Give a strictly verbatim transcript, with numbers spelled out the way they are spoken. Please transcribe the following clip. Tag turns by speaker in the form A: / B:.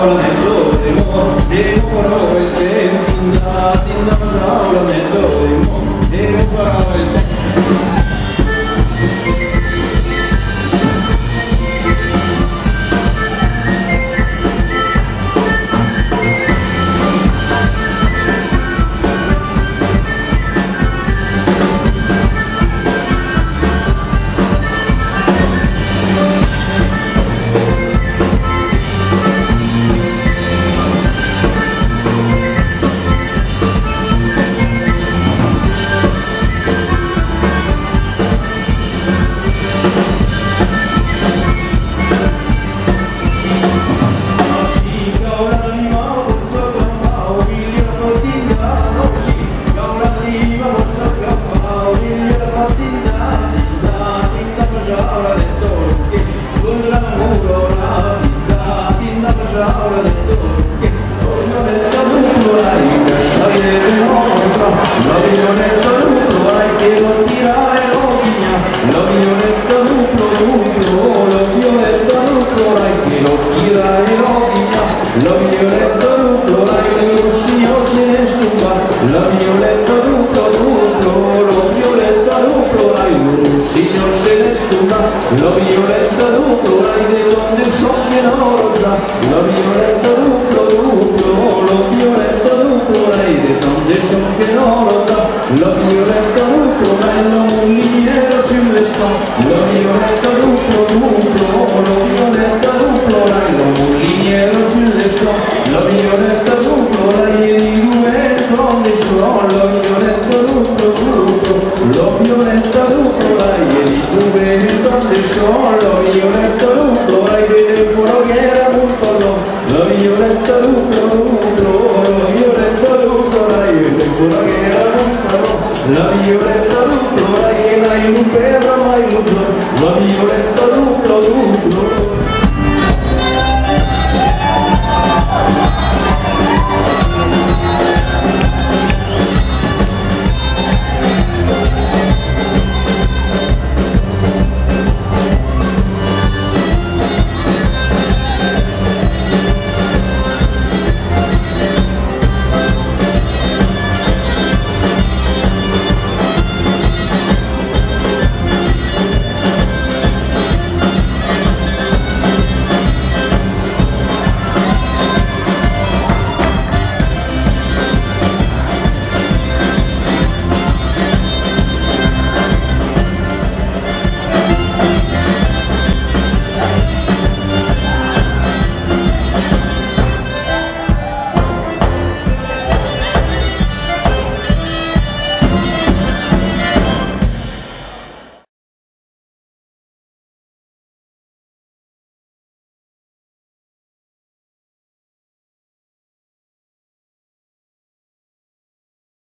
A: jaula dentro de mo, de moro el tem, tinda, tinda jaula dentro de mo, de moro el tem.
B: La violetta duplo, l'hai di donne sciocche rosa, la violetta duplo, duplo, la violetta duplo, l'hai di donne sciocche rosa, la violetta duplo, l'hai la molliniera sulle spalle, la violetta duplo, duplo, la violetta duplo, l'hai la molliniera sulle spalle, la violetta duplo, l'hai di due donne sciocche, la violetta duplo, duplo, la violetta duplo, l'hai di due la violetta duplo, hai del fuoco che era molto no. La violetta duplo, duplo, la violetta duplo, hai del fuoco che era molto no. La violetta duplo, hai un perro mai molto. La violetta duplo, duplo.